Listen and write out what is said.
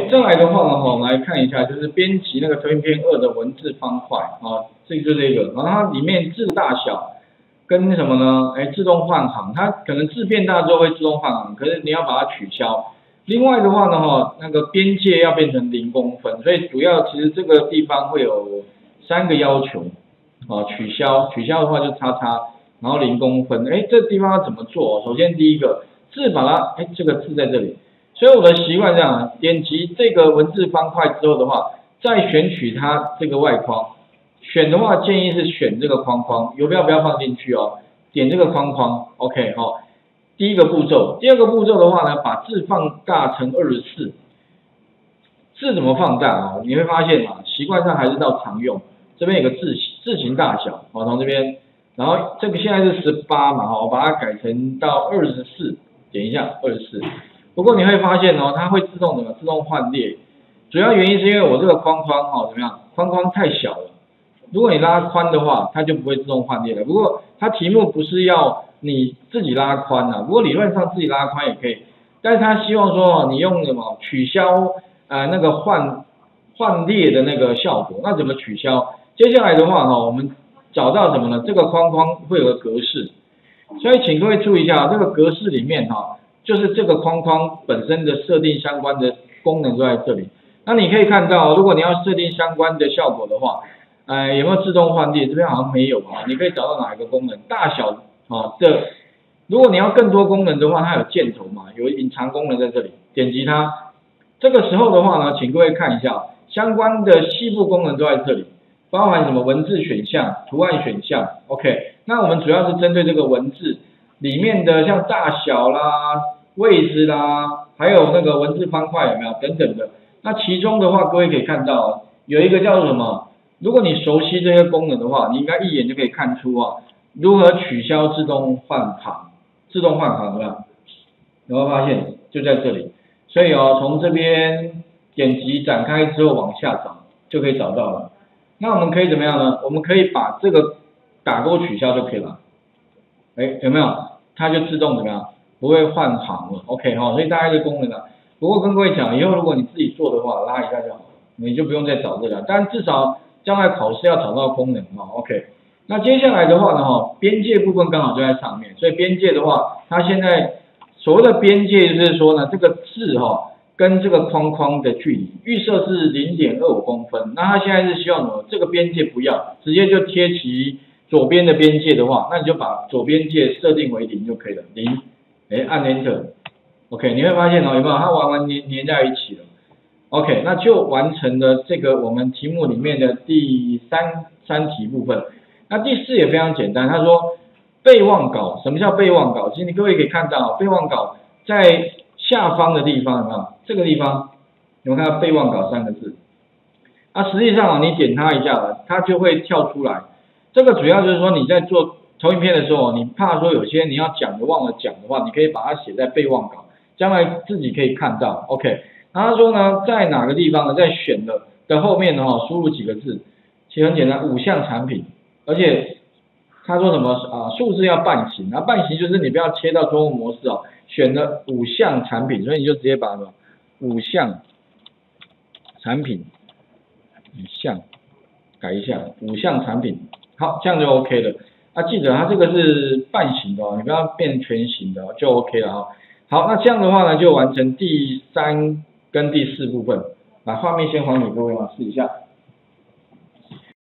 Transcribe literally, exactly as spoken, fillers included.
OK， 再来的话呢，我们来看一下，就是编辑那个投影片二的文字方块啊，这个就这个，然后它里面字大小跟什么呢？哎，自动换行，它可能字变大之后会自动换行，可是你要把它取消。另外的话呢，哈，那个边界要变成零公分，所以主要其实这个地方会有三个要求，啊，取消，取消的话就叉叉，然后零公分，哎，这地方要怎么做？首先第一个字把它，哎，这个字在这里。所以我的习惯这样，点击这个文字方块之后的话，再选取它这个外框。选的话建议是选这个框框，邮票不要放进去哦。点这个框框 ，OK 哈、哦。第一个步骤，第二个步骤的话呢，把字放大成二十四。字怎么放大啊？你会发现啊，习惯上还是到常用。这边有个字字形大小，好，从这边，然后这个现在是十八嘛，哈，我把它改成到二十四，点一下二十四。不过你会发现哦，它会自动怎么自动换列，主要原因是因为我这个框框哈、哦、怎么样，框框太小了。如果你拉宽的话，它就不会自动换列了。不过它题目不是要你自己拉宽啊，不过理论上自己拉宽也可以，但是他希望说你用什么取消呃那个换换列的那个效果，那怎么取消？接下来的话哈，我们找到什么呢？这个框框会有个格式，所以请各位注意一下，这个格式里面哈。就是这个框框本身的设定相关的功能都在这里。那你可以看到，如果你要设定相关的效果的话，呃，有没有自动换列？这边好像没有啊。你可以找到哪一个功能？大小啊，这如果你要更多功能的话，它有箭头嘛，有隐藏功能在这里，点击它。这个时候的话呢，请各位看一下，相关的细部功能都在这里，包含什么文字选项、图案选项。OK， 那我们主要是针对这个文字里面的像大小啦。位置啦，还有那个文字方块有没有等等的？那其中的话，各位可以看到有一个叫做什么？如果你熟悉这些功能的话，你应该一眼就可以看出啊，如何取消自动换行，自动换行怎么样？有没有发现就在这里？所以哦，从这边点击展开之后往下找，就可以找到了。那我们可以怎么样呢？我们可以把这个打勾取消就可以了。哎，有没有？它就自动怎么样？不会换行了 ，OK 哈、哦，所以大概这功能啊。不过跟各位讲，以后如果你自己做的话，拉一下就好了，你就不用再找这个。但至少将来考试要找到功能哈、哦、，OK。那接下来的话呢，哈，边界部分刚好就在上面，所以边界的话，它现在所谓的边界就是说呢，这个字哈、哦、跟这个框框的距离预设是 零点二五公分，那它现在是希望什么？这个边界不要，直接就贴齐左边的边界的话，那你就把左边界设定为零就可以了，零。哎，按 Enter，OK， 你会发现哦，有没有它完完粘粘在一起了 ？OK， 那就完成了这个我们题目里面的第三三题部分。那第四也非常简单，他说备忘稿，什么叫备忘稿？其实你各位可以看到，备忘稿在下方的地方有没有？这个地方有没有看到备忘稿三个字？啊，实际上你点它一下，它就会跳出来。这个主要就是说你在做投影片的时候，你怕说有些你要讲的忘了讲的话，你可以把它写在备忘稿，将来自己可以看到。OK， 然后他说呢，在哪个地方呢？在选的的后面呢，哈，输入几个字，其实很简单，五项产品，而且他说什么啊？数字要半形，那半形就是你不要切到中文模式哦，选了五项产品，所以你就直接把什么五项产品，五项改一下，五项产品，好，这样就 OK 了。啊，记得它这个是半形的哦，你不要变全形的、哦、就 OK 了哈、哦。好，那这样的话呢，就完成第三跟第四部分。把画面先还给各位嘛，试一下。